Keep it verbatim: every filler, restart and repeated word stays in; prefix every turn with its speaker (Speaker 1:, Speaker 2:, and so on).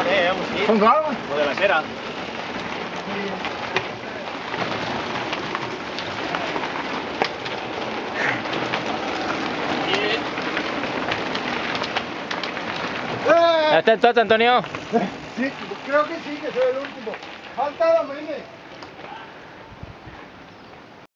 Speaker 1: Vale, vamos, sí.
Speaker 2: ¿Con calma?
Speaker 1: Lo de la cera.
Speaker 2: ¡Eh!
Speaker 3: ¿Está el toto, Antonio?
Speaker 2: Sí, creo que sí, que soy el último. Falta Domínguez.